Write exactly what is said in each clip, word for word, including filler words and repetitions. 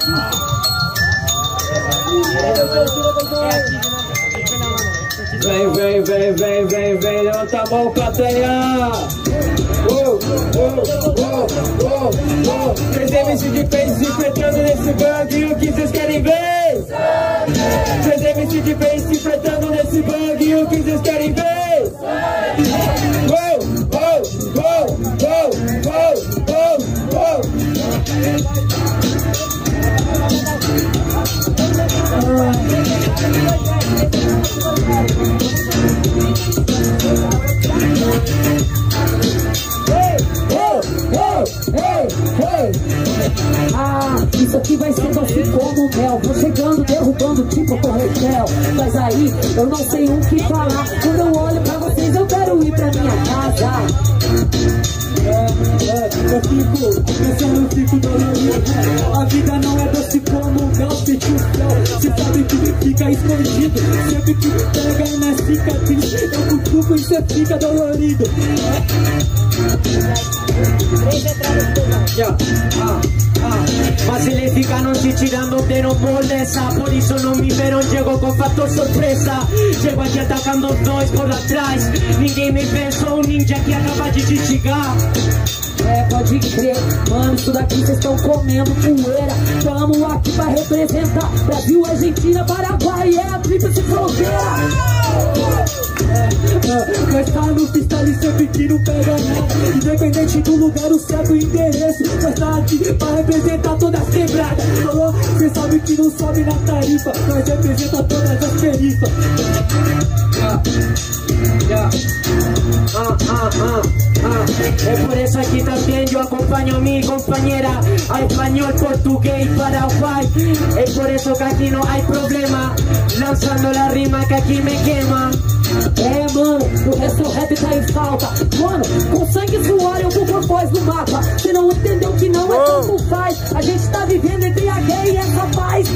Vem, vem, vem, vem, vem, vem, levanta a mão, plateia! Oh, oh, oh, oh, oh. Três M C de peixe se enfrentando nesse bug, e o que vocês querem ver? Três M C de peixe se enfrentando nesse bug, e o que vocês querem ver? Oh, oh, oh, oh, oh, oh, oh. Ah, isso aqui vai ser doce como mel. Vou chegando, derrubando tipo corretel. Mas aí, eu não sei o que falar. Quando eu olho pra vocês, eu quero ir pra minha casa. É, é, eu fico, pensando, eu fico dolorido. A vida não é doce como mel, feito céu. Cê sabe que fica escondido. Sempre que pega na cicatriz, eu cutuco e cê fica dolorido. Yeah, ah, ah. Mas ele fica não te tirando de no moleza. Por isso não me viram, chego com fator surpresa. Chego aqui atacando os dois por atrás. Ninguém me vê, sou um ninja que acaba de te chegar. É, pode crer, mano, isso daqui vocês estão comendo poeira. Tamo aqui pra representar Brasil, Argentina, Paraguai, é a tríplice fronteira. É, mas tá no freestyle sempre que não pega nada. Independente do lugar, o certo endereço. Nós tá aqui pra representar todas as quebradas. Falou, cê sabe que não sobe na tarifa. Nós representa todas as perifas. Yeah, yeah. Ah, ah, ah, ah. É por eso aquí también yo acompaño a mi compañera a español, portugués, paraguay. Es por eso que aquí no hay problema, lanzando la rima que aquí me quema. É, mano, o resto rap tá em falta. Mano, com sangue e suor eu vou por voz no mapa. Cê não entendeu que não é tanto faz. A gente tá vivendo entre a guerra e essa paz.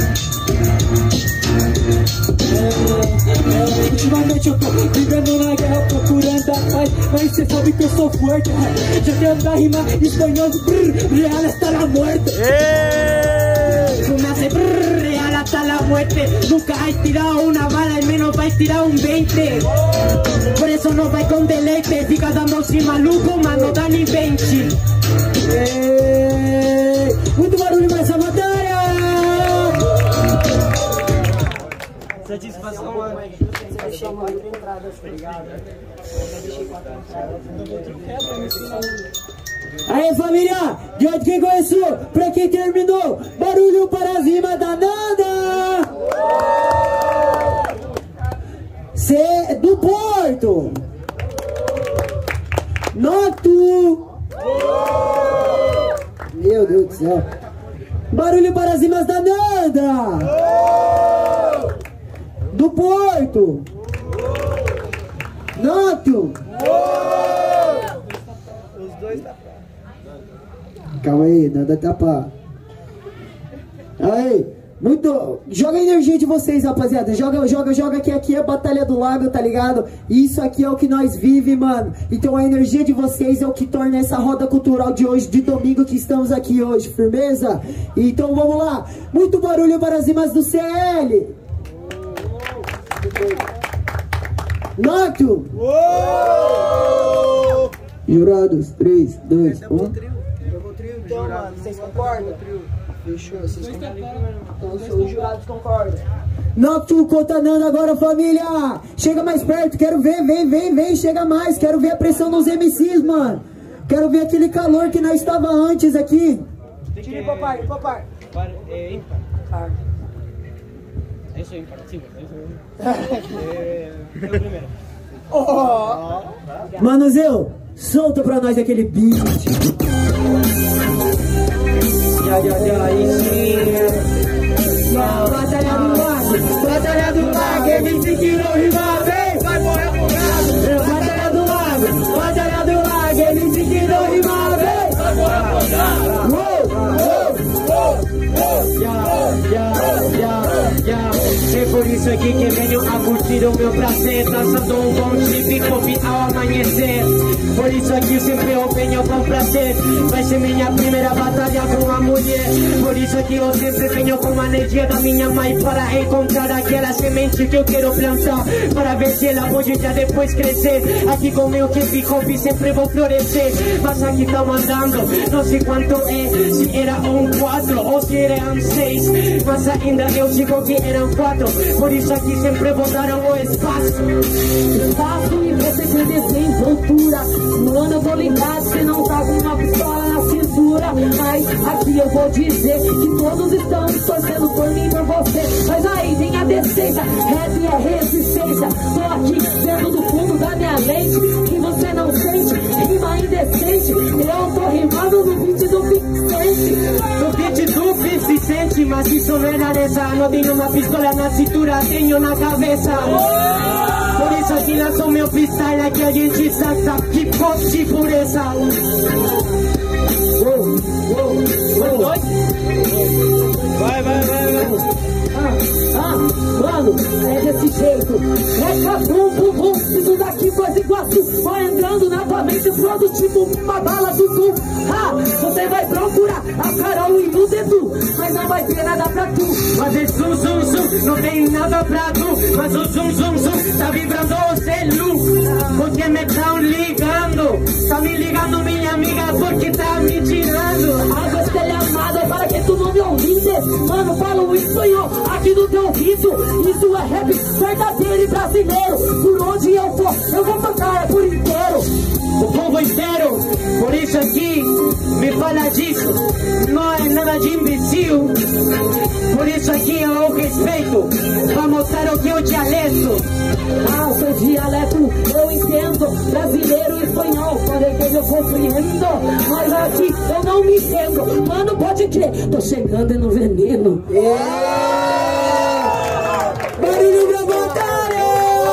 É, é, ultimamente eu tô vivendo na guerra procurando a paz. Mas cê sabe que eu sou forte, né? Já quero dar rima espanhol. Brrr, real está la muerte. Tú me haces brrr, real hasta la muerte. Nunca has tirado una bala y menos vais tirado un veinte. Por eso no vai con deleite. Fica dando si maluco, mano, dá nem vinte. Muito barulho nessa batalha. Satisfação, mano. Aí, família, de onde quem começou, pra quem terminou, barulho para as rimas da Nanda. Cê do Porto. Noto. Meu Deus do céu. Barulho para as rimas da Nanda. Do Porto. Noto. Os dois tá pra... Calma aí, nada tapar. Aí, muito. Joga a energia de vocês, rapaziada. Joga, joga, joga que aqui é a Batalha do Lago, tá ligado? E isso aqui é o que nós vive, mano. Então a energia de vocês é o que torna essa roda cultural de hoje, de domingo que estamos aqui hoje, firmeza? Então vamos lá. Muito barulho para as rimas do C L. Noto. Jurados, três, dois, um. Então, mano, vocês concordam? Fechou, vocês concordam? Então, os jurados concordam. Noctu contanando agora, família. Chega mais perto, quero ver, vem, vem, vem, chega mais. Quero ver a pressão nos M Cs, mano. Quero ver aquele calor que nós estava antes aqui. Tire papai, papai. É ímpar. Ah. Isso é ímpar, sim. É o primeiro. Oh. Manuzeu, solta pra nós aquele beat. Já, já, já, aí sim. Batalha do Lago, Batalha do Lago, M C que não rima bem, vai morrer afogado. Batalha do Lago, Batalha do Lago, M C que não rima bem, vai morrer afogado. É por isso aqui que venho a curtir o meu prazer, dançando um bom chip pop ao amanhecer. Por isso aqui sempre eu venho com prazer. Vai ser minha primeira batalha com a mulher. Por isso aqui eu sempre venho com a energia da minha mãe, para encontrar aquela semente que eu quero plantar, para ver se ela pode já depois crescer. Aqui com meu hip hop sempre vou florescer. Mas aqui tá mandando, não sei quanto é, se era um quatro ou se eram seis, mas ainda eu digo que eram quatro. Por isso aqui sempre vou dar o espaço. Espaço e você sem desenvoltura. Mano, eu tô ligado, você não tá com uma pistola na cintura. Mas aqui eu vou dizer que todos estão torcendo por mim, por você. Mas aí vem a decência, rap é resistência. Tô aqui vendo do fundo da minha mente que você não sente, rima indecente. Eu tô rimando no beat do Vicente. No beat do Vicente, mas isso não é nada. Não tenho uma pistola na cintura, tenho na cabeça. Por isso aqui lançou meu freestyle, que a gente saca que pode pureza. Vai, vai, vai, vai. Ah, ah, mano, é desse jeito. É cabum, bum, bum. Isso daqui faz iguaçu. Vai entrando na tua mente, produtivo, uma bala do Zoom. Ah, você vai procurar a Carol e o Dedu, mas não vai ter nada pra tu. Mas é zum, zum, zum, não tem nada pra tu. Mas o zum, zum, zum, tá vibrando o celu. Porque me tão ligando. Tá me ligando, minha amiga, porque tá me tirando. Água estelhamada para que tu não me ouvides. Mano, falo em espanhol aqui no teu ouvido. Isso é rap verdadeiro e brasileiro. Por onde eu for, eu vou tocar é por inteiro. O povo inteiro, por isso aqui, me fala disso. Não é nada de imbecil. Por isso aqui eu respeito, pra mostrar o que eu dialeto. Ah, o seu dialeto eu entendo. Brasileiro e espanhol, falei que eu compreendo. Mas aqui eu não me entendo. Mano, pode crer, tô chegando no veneno. Yeah! Barulho pra batalha!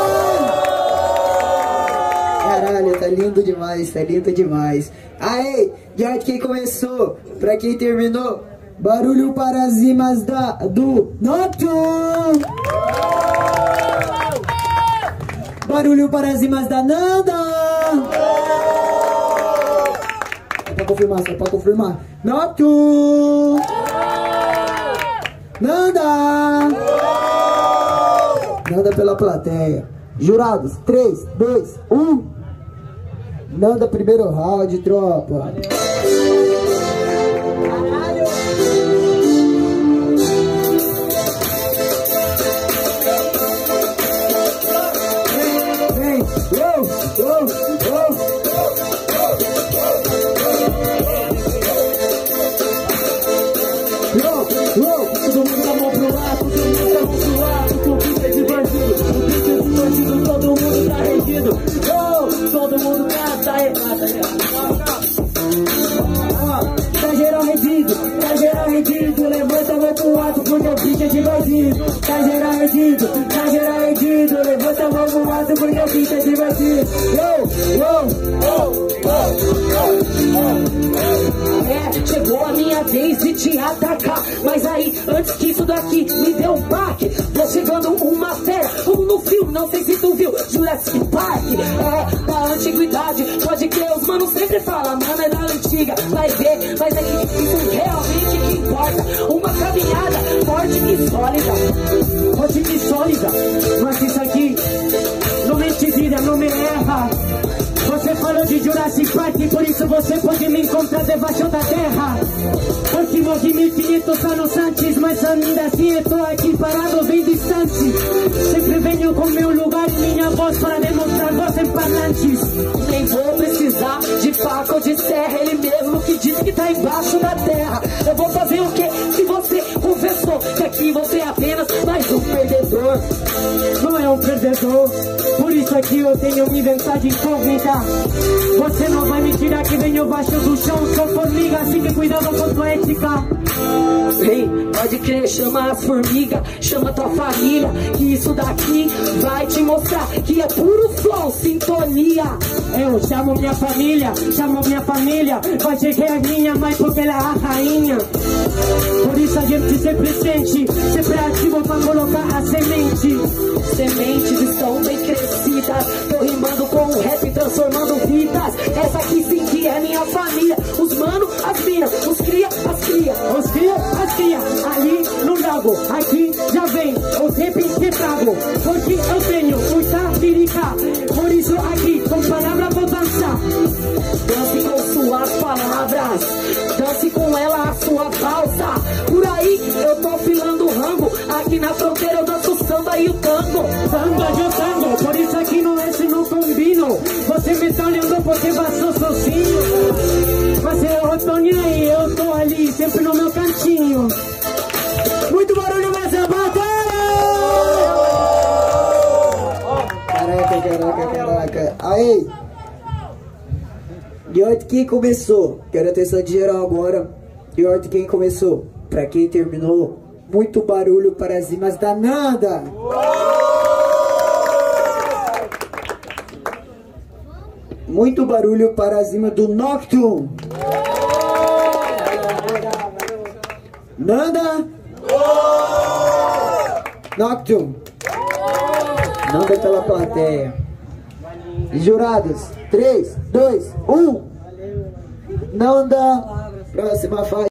Caralho, tá lindo demais, tá lindo demais. Aê, de onde quem começou, pra quem terminou, barulho para as rimas da, do Nocturne. Barulho para as rimas da Nanda. Só pra confirmar, só pra confirmar. Nocturne. Nanda. Nanda pela plateia. Jurados, três, dois, um. Nanda primeiro round, tropa. Vem, oh, oh, oh. Todo mundo com a mão pro lado, todo mundo com a mão pro lado, com o bicho de bandido, o bicho de bandido, todo mundo tá rendido. Oh, todo mundo canta, errado, tá geral rendido, tá geral rendido, levanta a mão pro alto, porque o bicho é de bandido. Tá geral rendido, tá geral rendido, levanta a mão pro alto, porque o bicho é de bandido. Oh, oh, oh, oh, oh. É, chegou a minha vez de te atacar, mas aí, antes que isso daqui me deu um baque, tô chegando uma fera, como no filme, não sei se tu viu, Jurassic Park. É, da antiguidade, pode crer, os manos sempre falam, mano, é da antiga, vai ver, mas é que isso realmente que importa. Uma caminhada forte e sólida, forte e sólida, mas isso aqui não me tira, não me erra. Você falou de Jurassic Park, por isso você pode me encontrar debaixo da terra. Porque morri mil e quinhentos anos antes, mas ainda assim eu tô aqui parado bem distante. Sempre venho com meu lugar e minha voz para demonstrar voz em parlantes. Nem vou precisar de faca ou de serra, ele mesmo que disse que tá embaixo da terra. Eu vou fazer o que se você confessou que aqui você é apenas mais um perdedor. Não é um perdedor, por isso aqui eu tenho uma identidade incógnita. Você não vai me tirar que venho baixo do chão, sou formiga, assim que cuidado com tua ética. Ei, pode crer, chama as formigas, chama tua família, que isso daqui vai te mostrar que é puro flow, sintonia. Eu chamo minha família, chamo minha família, vai ser que é minha mãe porque ela é a rainha. Por isso a gente sempre sente, sempre ativo pra colocar a semente. Sementes estão bem crescidas, tô rimando com com o rap transformando vidas. Essa aqui sim que é minha família. Os mano, as mina, os cria, as cria. Os cria, as cria. Ali no lago, aqui já vem o tempo que trago. Porque eu tenho muita lírica. Por isso aqui, com palavras vou dançar. Dance com suas palavras, dance com ela a sua balsa. Por aí eu tô filando rango, aqui na fronteira eu danço o samba e o tango. Samba de tango, por isso aqui no S não combino. Você me tá olhando porque passou sozinho. Mas eu tô nem aí, eu tô ali, sempre no meu cantinho. Muito barulho, mais a batalha! Caraca, caraca, caraca. Aí! De onde quem começou? Quero atenção de geral agora. De onde quem começou? Pra quem terminou? Muito barulho para as rimas da Nanda! Muito barulho para as rimas do Nocturne! Nanda! Nocturne! Nanda pela plateia. Jurados, três, dois, um. Nanda, próxima fase.